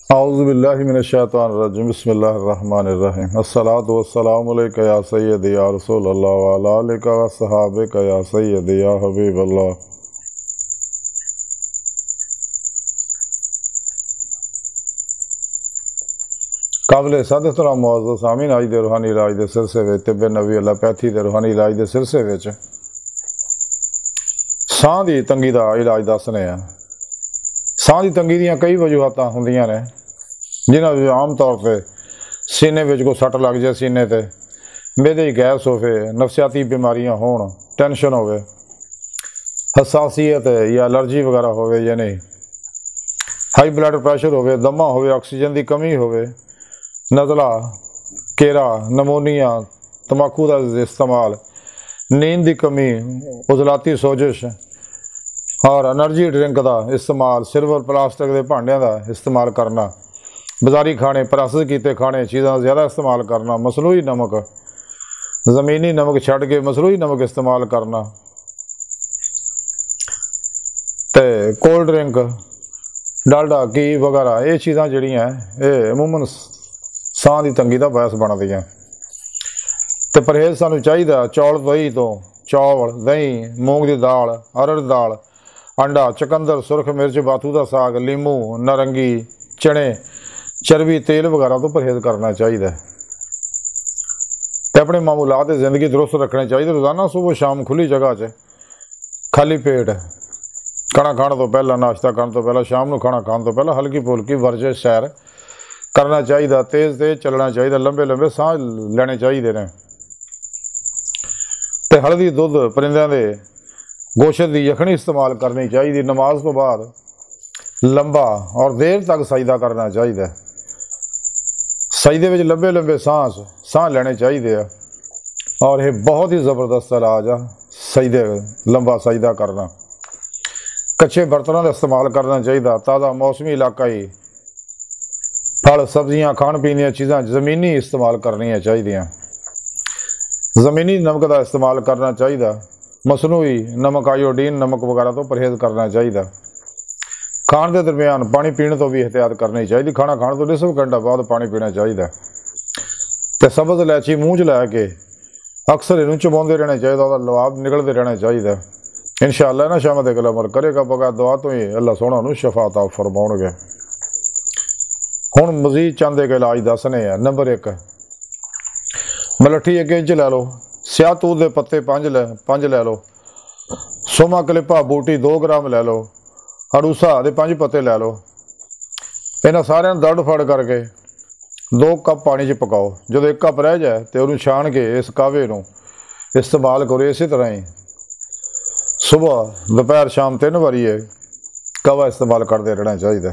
औज़ुबिल्लाहि मिनश्शैतानिर्रजीम बिस्मिल्लाहिर्रहमानिर्रहीम अस्सलातु वस्सलामु अलैका या सय्यदी या रसूलल्लाह व अला आलिका व सहाबिका या सय्यदी या हबीबल्लाह। काबिल सद तोहराम मुअज़्ज़ज़ सामीन अज दे रूहानी इलाज के सिलसिले में तिब्बे नबी एलोपैथी के रूहानी इलाज के सिलसिले में साह की तंगी का इलाज दसने हैं। साह की तंगी दी कई वजूहत होंदियां ने जिन्होंने आम तौर पर सीने में कोई सट लग जाए, सीने ते मेदे गैस होवे, नफसियाती बीमारियां होण, टेंशन होवे, हसासीयत या एलर्जी वगैरह होवे या नहीं, हाई ब्लड प्रेशर होवे, दमा होवे, ऑक्सीजन की कमी होवे, नज़ला, केरा, नमोनिया, तंबाकू का इस्तेमाल, नींद की कमी, उजलाती सोजिश और एनर्जी ड्रिंक का इस्तेमाल, सिल्वर प्लास्टिक के भांडियां का इस्तेमाल करना, बाजारी खाने, प्रोसैस किए खाने चीज़ों का ज़्यादा इस्तेमाल करना, मसनूई नमक, ज़मीनी नमक छड़ के मसनूई नमक इस्तेमाल करना, तो कोल्ड ड्रिंक, डालडा, घी वगैरह ये चीज़ां जिहड़ियां ये अमूमन साह की तंगी का बायस बनदियां। तो परहेज सानू चाहिए चौल दही तो, चौल दही, मूंग की दाल, अरहर दाल, अंडा, चकंदर, सुरख मिर्च, बाथू का साग, लीमू, नारंगी, चने, चर्बी, तेल वगैरह तो परहेज करना चाहिए। तो अपने मामूलात जिंदगी दुरुस्त रखने चाहिए। रोज़ाना सुबह शाम खुली जगह च खाली पेट खाना खाने तो पहला, नाश्ता करने तो पहला, शाम को खाना खाने तो पहला हल्की फुल्की वर्जिश सैर करना चाहिए। तेज़ तेज़ चलना चाहिए, लंबे लंबे साह लेने चाहिए ने। तो हल्दी दुध, परिंदों के गोशत की यखनी इस्तेमाल करनी चाहिए। नमाज तो बाद लंबा और देर तक सजदा करना चाहिए। सजदे में लंबे लंबे साह लेने चाहिए और यह बहुत ही ज़बरदस्त इलाज आ सजदे लंबा सजदा करना। कच्चे बर्तनों का इस्तेमाल करना चाहिए। ताज़ा मौसमी इलाकाई फल सब्जियां, खाण पीन दी चीज़ां ज़मीनी इस्तेमाल करनियां चाहिए। ज़मीनी नमक का इस्तेमाल करना चाहिए। मसनूई नमक, आयोडीन नमक वगैरह तो परहेज करना चाहिए। खाण के दरमियान पानी पीने तो भी एहतियात करनी चाहिए। खाना खाने तो निसफ घंटा बाद पानी पीना चाहिए। तो सब्ज़ इलायची मूँह च लैके अक्सर इनू चबाते रहना चाहिए, लवाब निकलते रहना चाहिए। इंशाअल्लाह ना शाम तक अमल करेगा बगैर दुआ तो ही अल्लाह सोहना नूं शफा अता फरमाउणगे। हुण मजीद चंद एक इलाज दसने हैं। नंबर 1, मलट्ठी 1 इंच लै लो, स्यातूत के पत्ते 5 लै लो, सोमा कलिपा बूटी 2 ग्राम लै लो, अड़ूसा के 5 पत्ते लै लो। इन्हां सारिਆਂ ਨੂੰ दर्द फड़ करके 2 कप पानी च पकाओ। जो 1 कप रह जाए तो उन्होंने छान के इस कावे को इस्तेमाल करो। इस तरह ही सुबह दोपहर शाम 3 बारी कावा इस्तेमाल करते रहना चाहिए।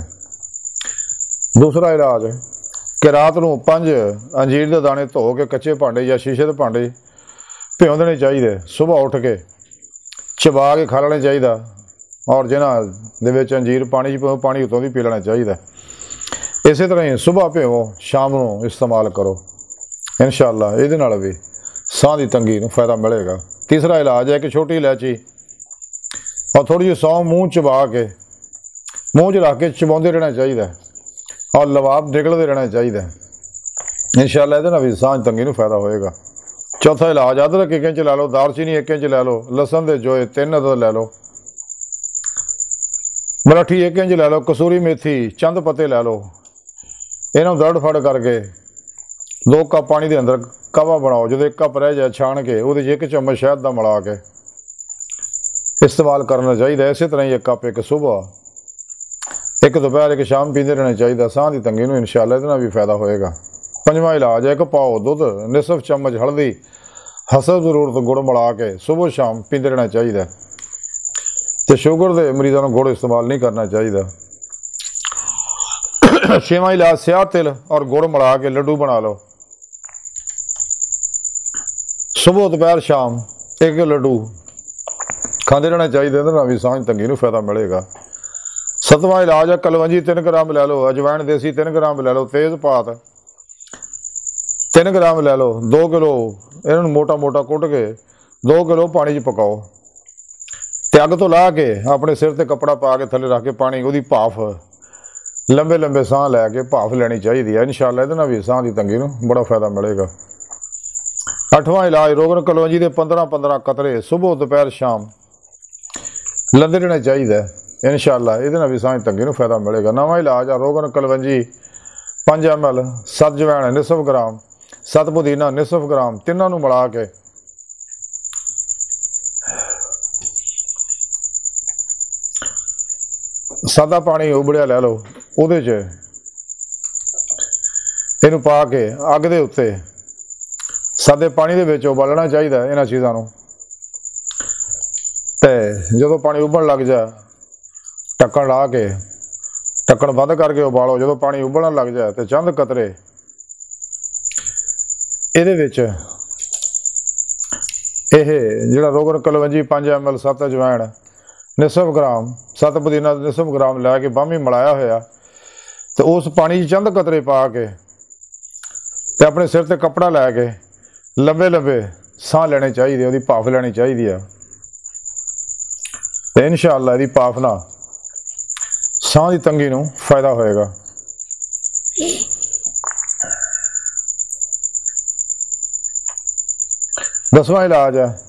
दूसरा इलाज कि रात को 5 अंजीर के दाने धो के कच्चे भांडे या शीशे के भांडे भिओ देने चाहिए। सुबह उठ के चबा के खा लेने चाहिए और जिन्होंने अंजीर पानी पानी उतों भी पी लेना चाहिए। इस तरह ही सुबह भिओ, शाम को इस्तेमाल करो। इंशाअल्लाह ये भी साह की तंगी को फायदा मिलेगा। तीसरा इलाज है कि छोटी इलायची और थोड़ी जी सौंफ मूँह चबा के मूँह च रख के चबाते रहना चाहिए और लवाब निकलते रहना चाहिए। इंशाअल्लाह ये भी साह तंगी को फायदा होएगा। चौथा इलाज अदरक 1 इंच लै लो, दालचीनी 1 इंच लै लो, लसन के जोए 3 अदद लै लो, मराठी 1 इंच लै लो, कसूरी मेथी चंद पत्ते लै लो। इन्हों दर्द फड़ करके 2 कप पानी के अंदर कावा बनाओ। जो 1 कप रह जाए छान के वो 1 चम्मच शहद का मिला के इस्तेमाल करना चाहिए। इस तरह ही 1 कप एक सुबह, 1 दोपहर, 1 शाम पीते रहना चाहिए। साह की तंगी में इंशाअल्लाह इतना भी फायदा होएगा। 5वां इलाज है 1 पाओ दुध, निसफ चम्मच हल्दी, हसब जरूरत गुड़ मिला के सुबह शाम पीते रहना चाहिए। तो शुगर के मरीजों को गुड़ इस्तेमाल नहीं करना चाहिए। 6वां इलाज स्याह तिल और गुड़ मिला के लड्डू बना लो। सुबह दोपहर शाम 1 लड्डू खाते रहना चाहिए। भी साह तंगी को फायदा मिलेगा। 7वां इलाज है कलवंजी 3 ग्राम लै लो, अजवैन देसी 3 ग्राम लै लो, तेज़पात 3 ग्राम लै लो, 2 किलो इन्हों मोटा मोटा कुट के 2 किलो पानी च पकाओ। ते अग तो ला के अपने सिर ते कपड़ा पा के थले रख के पानी वो भाफ लंबे लंबे साह लैके भाफ लैनी चाहिए है। इंशाअल्लाह इहदे नाल भी साह की तंगी नूं बड़ा फायदा मिलेगा। 8वां इलाज रोगन कलवंजी के 15-15 कतरे सुबह दोपहर शाम लंदे रहना चाहिए। इंशाअल्लाह इहदे नाल भी साह की तंगी नूं फायदा मिलेगा। 9वां इलाज आ रोगन कलवंजी 5 ml 7 जवैन निसफ ग्राम 7 पुदीना निसफ ग्राम तिन्हों नूं मिला के सादा पानी उबलिया लै लो, उहदे च इहनूं पा के अग दे उत्ते सादे पानी दे विच उबालना चाहिए इन्हां चीज़ां नूं। ते जदों पानी उबलण लग जाए ढक्कन ला के ढक्कन बंद करके उबालो। जदों पानी उबलण लग जाए तो चंद कतरे इहदे विच इह जिहड़ा रोगन कलवंजी 5 ml 7 अजवैन निसफ ग्राम 7 पुदीना निसफ ग्राम लैके बामी मिलाया होया तो उस पानी चंद कतरे पा के ते अपने सिर ते कपड़ा लैके लंबे लंबे साह लेने चाहिए, उसकी भाफ लैनी चाहिए है। तो इंशाअल्लाह इसकी भाफ नाल साह की तंगी नूं फायदा होएगा। दसवां इलाज है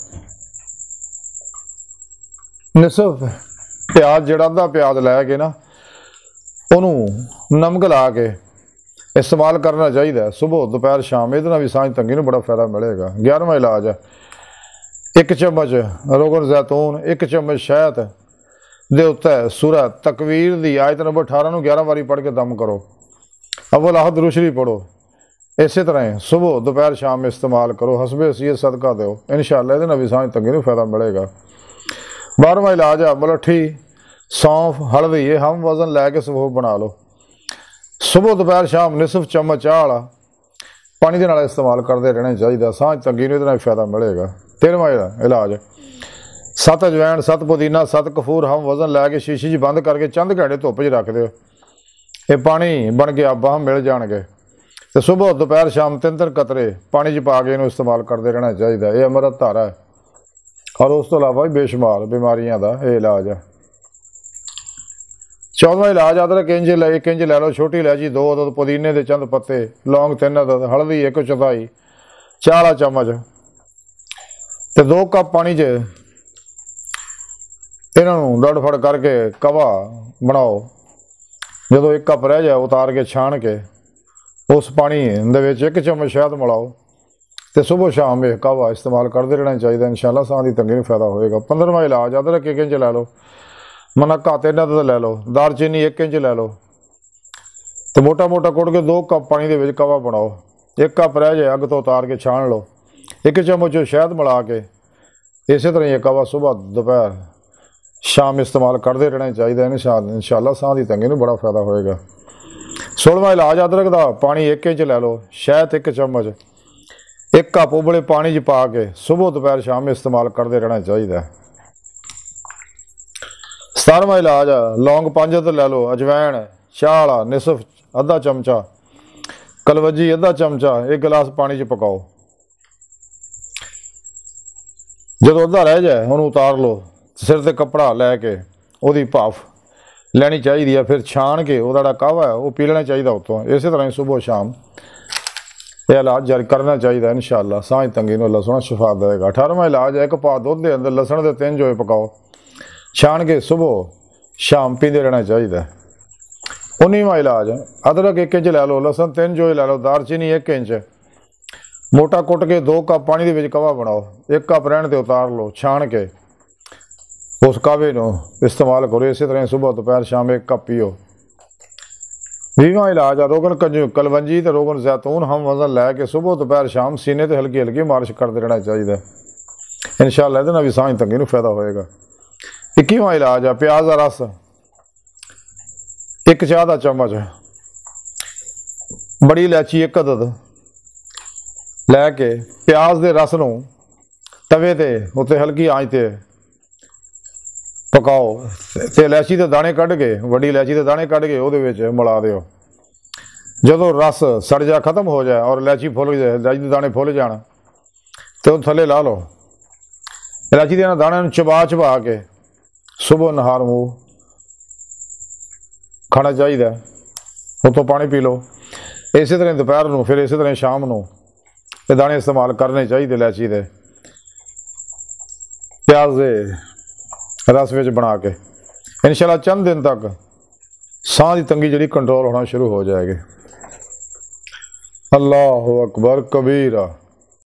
निसफ प्याज, जिहड़ा अद्धा प्याज लैके ना उन्होंने नमक ला के इस्तेमाल करना चाहिए सुबह दोपहर शाम। ये भी सांझ तंगी में बड़ा फायदा मिलेगा। 11वां इलाज है 1 चम्मच रोगन जैतून 1 चम्मच शहद दे उत्ते सूरह तकवीर की आयत नंबर 18 नूं 11 बारी पढ़ के दम करो। अव्वल आहद दुरूशरी पढ़ो। इस तरह सुबह दोपहर शाम इस्तेमाल करो। हसबे सीयत सदका दो। इंशाअल्लाह ये भी सांझ तंगी में फायदा मिलेगा। 12वां इलाज है मलट्ठी सौंफ हल्दी, ये हम वजन लैके सफूफ बना लो। सुबह दोपहर शाम निसफ चम्मच चाह वाला पानी के नाल इस्तेमाल करते रहना चाहिए। सांझ तंगी में फायदा मिलेगा। 13वां इलाज 7 अजवैन 7 पुदीना 7 कफूर हम वजन लैके शीशी च बंद करके चंद घंटे धुप च रख दो। ये पानी बन के बाह मिल जाएंगे तो सुबह दोपहर शाम 3-3 कतरे पानी च पा के इन्हूं इस्तेमाल करते रहना चाहिए। यह अमृत धारा है और उस तो अलावा भी बेशुमार बीमारियों का यह इलाज है। 14वां इलाज अदरक 1 इंच लै लो, छोटी इलायची 2 अदद, पुदीने के चंद पत्ते, लौंग 3 अदद, हल्दी 1/4, चाह वाला चम्मच तो 2 कप पानी च इन्हों दड़ फड़ करके कवा बनाओ। जो 1 कप रह जाए उतार के छान के उस पानी दे 1 चम्मच शहद मिलाओ तो सुबह शाम यह कवा इस्तेमाल करते रहना चाहिए। इंशाअल्लाह सांस की तंगी में फायदा होएगा। 15वां इलाज अदरक 1 इंच लै लो, मनक्का 3 अदद लै लो, दालचीनी 1 इंच लै लो तो मोटा मोटा कुट के 2 कप पानी के कवा बनाओ। 1 कप रह जाए अग तो उतार के छान लो। 1 चम्मच शहद मिला के इस तरह यह कवा सुबह दोपहर शाम इस्तेमाल करते रहना चाहिए। इंशाअल्लाह सांस की तंगी में बड़ा फायदा होएगा। 16वां इलाज अदरक का पानी 1 इंच लै लो, शहद 1 चम्मच 1 कप उबले पानी च पा के सुबह दोपहर शाम इस्तेमाल करते रहना चाहिए। 17वां इलाज लौंग 5 अदद लै लो, अजवैन चाह वाला निसफ अद्धा चमचा, कलवंजी अद्धा चमचा 1 गिलास पानी च पकाओ। जो अद्धा रह जाए उन्होंने उतार लो, सिर से कपड़ा लैके उसकी भाफ लैनी चाहिए है। फिर छान के वह कावा है वह पी लेना चाहिए उत्तों। इस तरह सुबह शाम यह इलाज जारी करना चाहिए। इंशाअल्लाह सांझ तंगी में अल्लाह सोहना शिफा देगा। 18वां इलाज है 1 पा दुध के अंदर लसण के 3 जोए पकाओ, छान के सुबह शाम पीते रहना चाहिए। 19वां इलाज अदरक 1 इंच लै लो, लसन 3 जोए लै लो, दालचीनी 1 इंच मोटा कुट के 2 कप पानी के कवा बनाओ। 1 कप रहने तो उतार लो, छान के उस कावे को इस्तेमाल करो। इस तरह सुबह दोपहर शाम 1 कप पियो। 20वां इलाज रोगन कलवंजी तो रोगन जैतून हम वजन लैके सुबह दोपहर शाम सीने तो हल्की हल्की मालिश करते रहना चाहिए। इंशाअल्लाह ये भी सांझ तंगी में फायदा होएगा। 21वां इलाज है प्याज का रस 1 चाह का चम्मच, बड़ी इलायची 1 अदद लैके प्याज के रस नूं तवे ते उत्ते हल्की आंच ते पकाओ तो इलायची के दाने कढ़ के वड्डी इलायची के दाने कढ़ के वो मिला दो। जो रस सड़ जा खत्म हो जाए और इलायची फुल जाए, इलायची के दाने फुल जान तो थले ला लो। इलायची के दाणों चबा चबा के सुबह नहार मूँह खाना चाहिए। उतों पानी पी लो। इस तरह दोपहर को, फिर इस तरह शाम को ये दाने इस्तेमाल करने चाहिए इलायची के, प्याज के रस में बना के। इंशाल्लाह चंद दिन तक सांस की तंगी जी कंट्रोल होना शुरू हो जाएगी। अल्लाह अकबर कबीरा।